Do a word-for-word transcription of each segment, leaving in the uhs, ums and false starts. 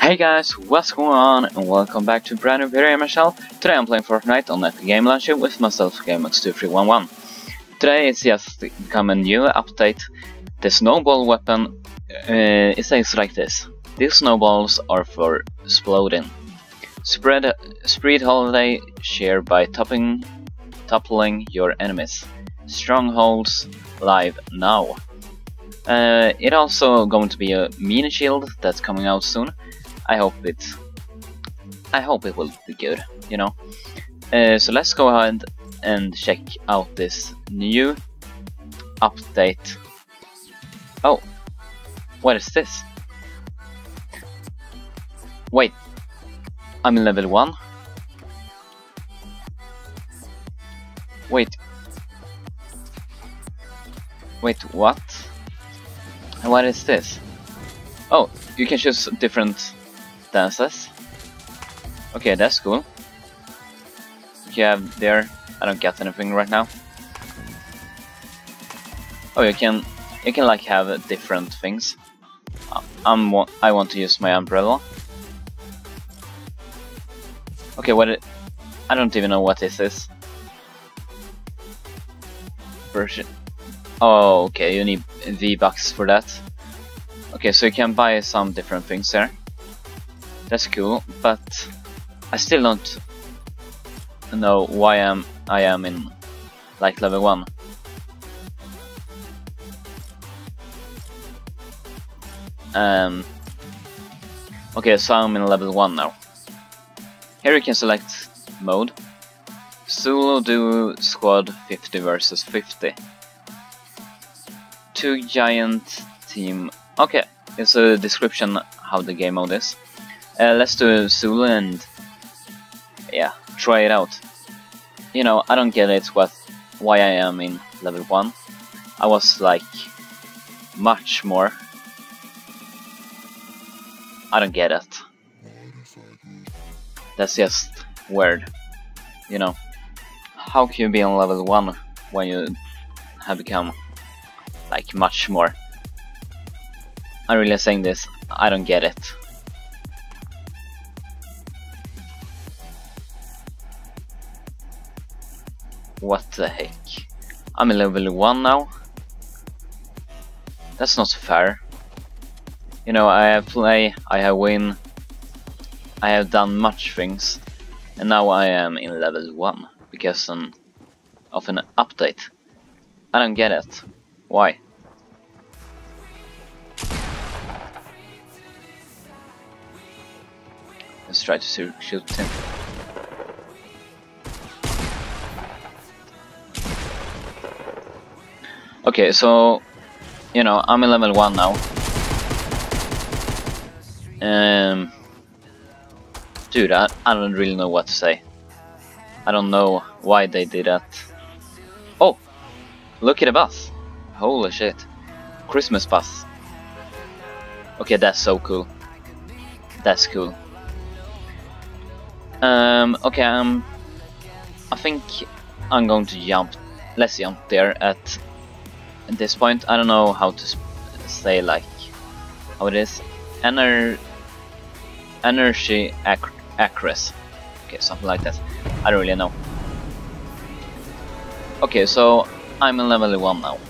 Hey guys, what's going on, and welcome back to brand new video myself. Today I'm playing Fortnite on Epic Game Launcher with myself, Gamex two three one one. Today it's just become a new update. The snowball weapon, uh, it says like this. These snowballs are for exploding. Spread, spread holiday share by topping, toppling your enemies. Strongholds live now. Uh, it also going to be a mini shield that's coming out soon. I hope it. I hope it will be good, you know. Uh, so let's go ahead and check out this new update. Oh, what is this? Wait, I'm in level one. Wait. Wait, what? What is this? Oh, you can choose different dances. Okay, that's cool. You have there. I don't get anything right now. Oh, you can you can like have different things. I'm I want to use my umbrella. Okay, what it, I don't even know what this is. Version. Oh, okay, you need V-Bucks for that. Okay, so you can buy some different things there. That's cool, but I still don't know why I'm, I am in like level one. Um. Okay, so I'm in level one now. Here you can select mode. Solo duo squad fifty versus fifty. Two giant team. Okay, it's a description how the game mode is. Uh, let's do solo and yeah, try it out. You know, I don't get it what why I am in level one. I was like much more. I don't get it. That's just weird. You know, how can you be on level one when you have become like much more? I'm really saying this, I don't get it. What the heck? I'm in level one now? That's not fair. You know, I have play, I have win, I have done much things, and now I am in level one because um, of an update. I don't get it. Why? Let's try to shoot him. Okay, so you know, I'm in level one now. Um, dude, I, I don't really know what to say. I don't know why they did that. Oh, look at the bus! Holy shit, Christmas bus. Okay, that's so cool. That's cool. Um, okay, um, I think I'm going to jump. Let's jump there at, at this point. I don't know how to say like how it is. Ener energy ac accuracy. Okay, something like that. I don't really know. Okay, so I'm in level one now.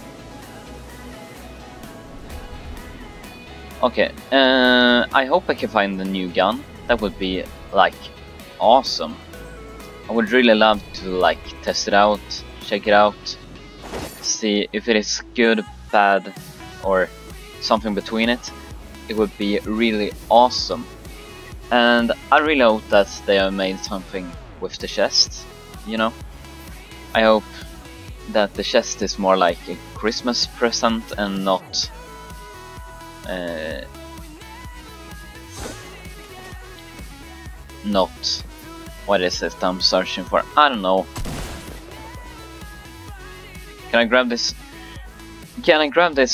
Okay, uh, I hope I can find a new gun. That would be like awesome. I would really love to like test it out, check it out, see if it is good, bad, or something between it. It would be really awesome. And I really hope that they have made something with the chest, you know. I hope that the chest is more like a Christmas present and not uh, not what is it I'm searching for? I don't know. Can I grab this? Can I grab this?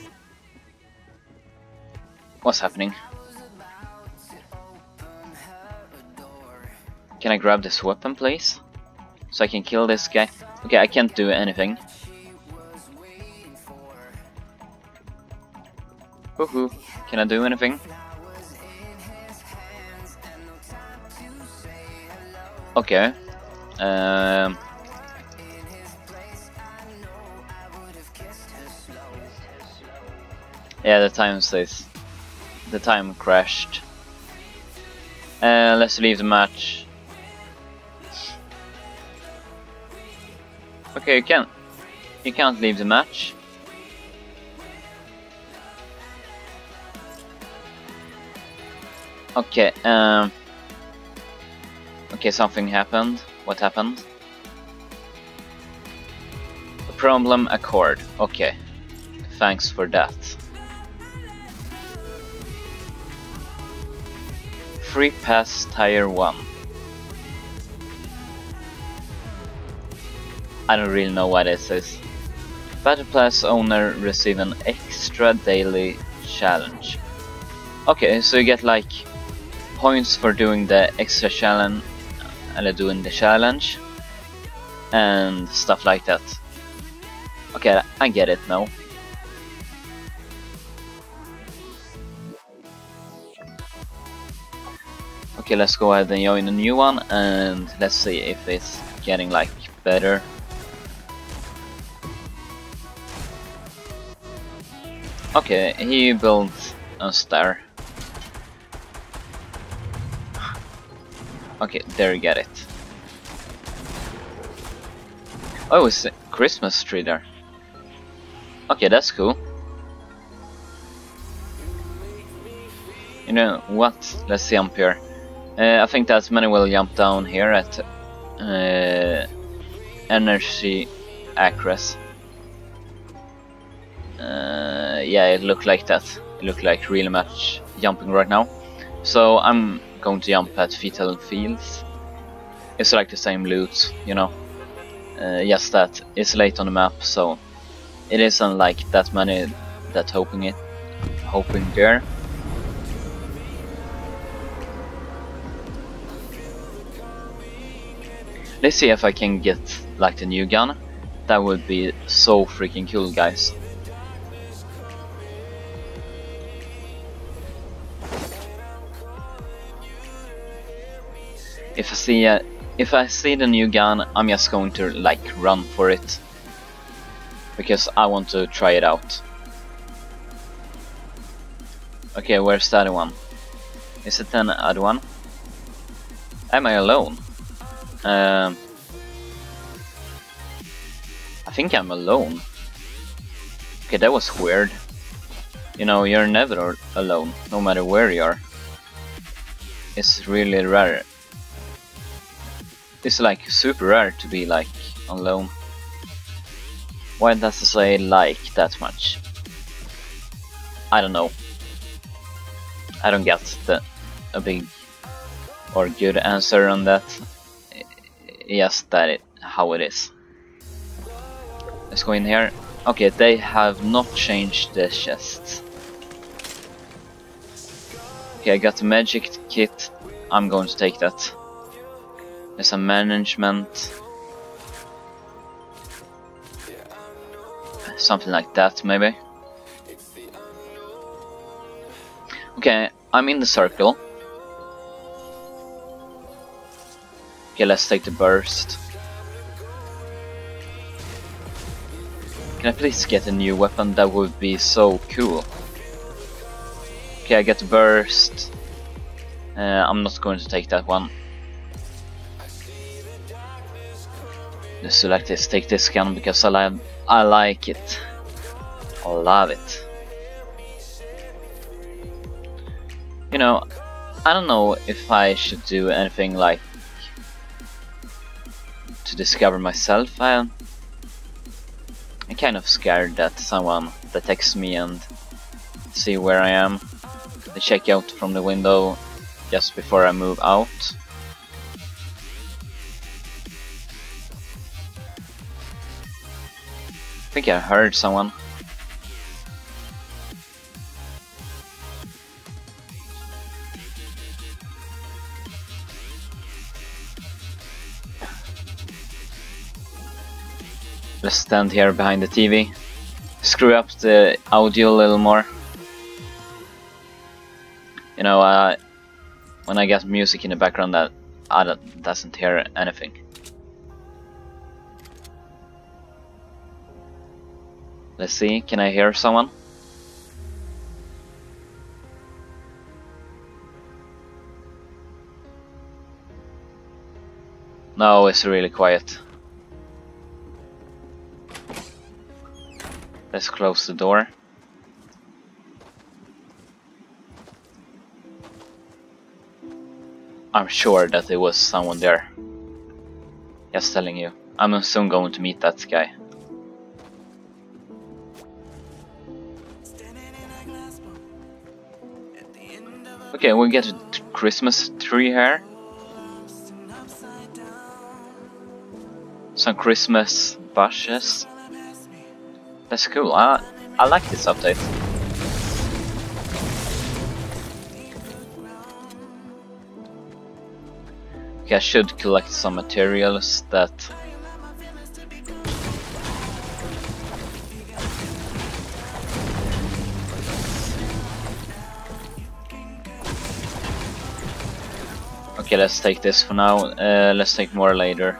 What's happening? Can I grab this weapon, please? So I can kill this guy? Okay, I can't do anything. Woohoo! Can I do anything? Okay. Um. Yeah, the time says the time crashed. Uh, let's leave the match. Okay, you can't. You can't leave the match. Okay. Um. Okay, something happened. What happened? A problem accord. Okay. Thanks for that. Free pass tire one. I don't really know what this is. Battle Pass owner receive an extra daily challenge. Okay, so you get like points for doing the extra challenge, or doing the challenge, and stuff like that. Okay, I get it now. Okay, let's go ahead and join a new one, and let's see if it's getting like better. Okay, he built a star. Okay, there you get it. Oh, it's a Christmas tree there. Okay, that's cool. You know what? Let's jump here. Uh, I think that many will jump down here at uh, Energy Acres. Uh, yeah, it looked like that. It looked like really much jumping right now. So I'm going to jump at Fetal Fields. It's like the same loot, you know. Uh, just that it's late on the map, so it isn't like that many that hoping it, hoping there. Let's see if I can get like the new gun. That would be so freaking cool, guys. If I see uh, if I see the new gun, I'm just going to like run for it because I want to try it out. Okay, where's the other one? Is it an other one? Am I alone? Um, I think I'm alone. Okay, that was weird. You know, you're never alone, no matter where you are. It's really rare. It's like super rare to be like alone. Why does it say like that much? I don't know. I don't get the a big or good answer on that. Yes, that it how it is. Let's go in here. Okay, they have not changed the chests. Okay, I got the magic kit. I'm going to take that. There's a management. Something like that, maybe. Okay, I'm in the circle. Okay, let's take the burst. Can I please get a new weapon? That would be so cool. Okay, I get the burst. Uh, I'm not going to take that one. Let's select this, take this gun because I, li I like it. I love it. You know, I don't know if I should do anything like to discover myself. I, I'm kind of scared that someone detects me and see where I am. They check out from the window just before I move out. I think I heard someone. Let's stand here behind the T V. Screw up the audio a little more. You know, uh, when I get music in the background, that I don't, doesn't hear anything. Let's see, can I hear someone? No, it's really quiet. Let's close the door. I'm sure that there was someone there. Just telling you. I'm soon going to meet that guy. Okay, we get a Christmas tree here. Some Christmas bushes. That's cool. I I like this update. Okay, I should collect some materials that Okay, let's take this for now. Uh, let's take more later.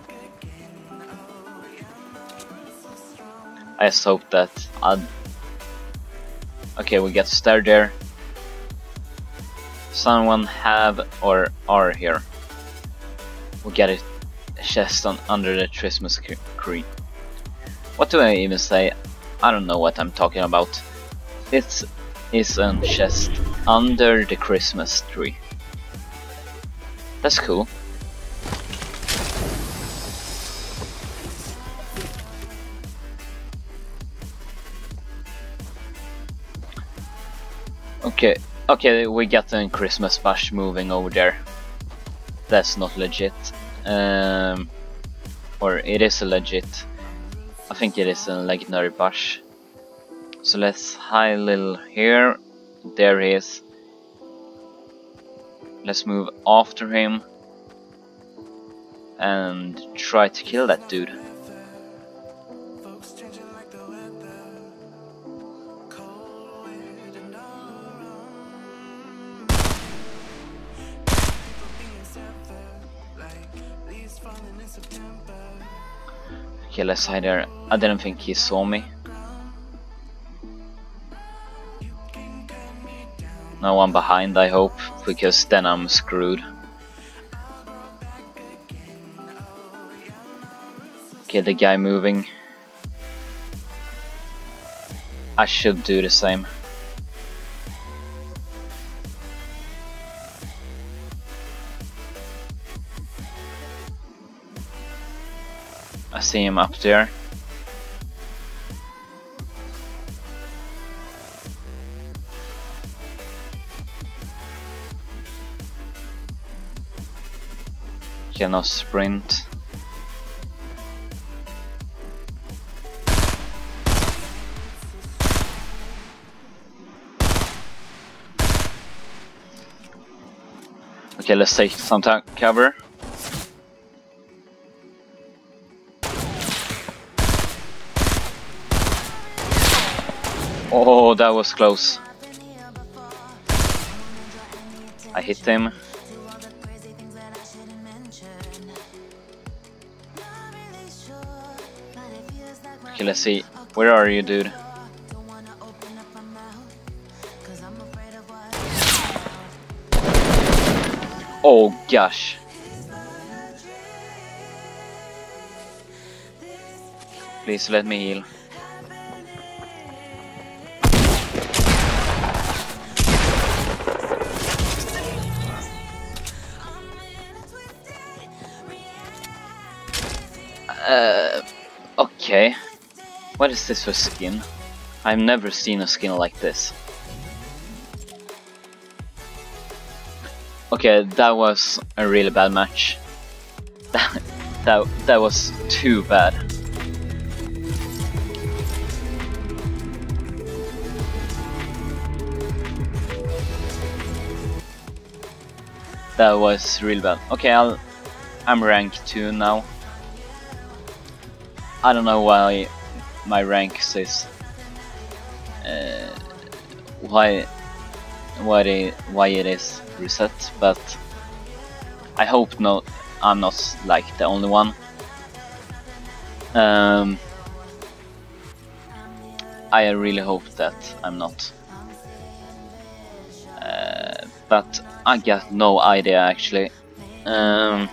I just hope that I'd... Okay, we get a stair there. Someone have or are here. We get a chest on under the Christmas tree. What do I even say? I don't know what I'm talking about. It is a chest under the Christmas tree. That's cool. Okay, okay, we got a Christmas bush moving over there. That's not legit. Um, or it is a legit. I think it is a legendary bush. So let's hide a little here. There he is. Let's move after him and try to kill that dude. Okay, let's hide there. I didn't think he saw me. No one behind, I hope, because then I'm screwed. Okay, the guy moving. I should do the same. I see him up there. Cannot sprint. Okay, let's take some cover. Oh, that was close. I hit him. Okay, let's see. Where are you, dude? Oh gosh. Please let me heal. Uh, okay. What is this for skin? I've never seen a skin like this. Okay, that was a really bad match. That that, that was too bad. That was really bad. Okay, I'll, I'm rank two now. I don't know why my rank says uh, why why it, why it is reset, but I hope no, I'm not like the only one. Um, I really hope that I'm not. Uh, but I got no idea actually. Um,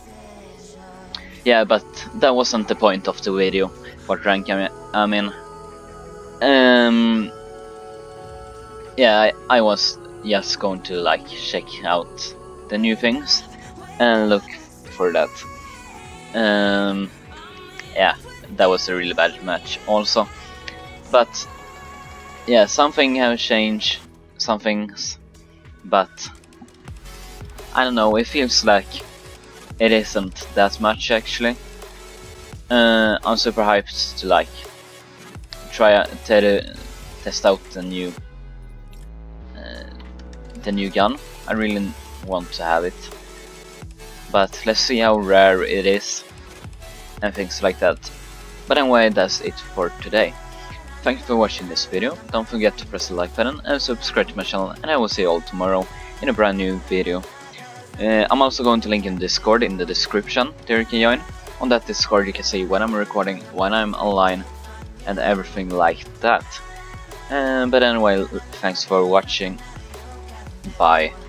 yeah, but that wasn't the point of the video. What rank I'm, I'm in. Um, yeah, I, I was just going to like check out the new things and look for that. Um, yeah, that was a really bad match also. But yeah, something has changed, some things, but I don't know, it feels like it isn't that much actually. Uh, I'm super hyped to like try to test out the new uh, the new gun. I really want to have it, but let's see how rare it is and things like that. But anyway, that's it for today. Thank you for watching this video. Don't forget to press the like button and subscribe to my channel, and I will see you all tomorrow in a brand new video. Uh, I'm also going to link in Discord in the description, there you can join. On that Discord you can see when I'm recording, when I'm online, and everything like that. Uh, but anyway, thanks for watching. Bye.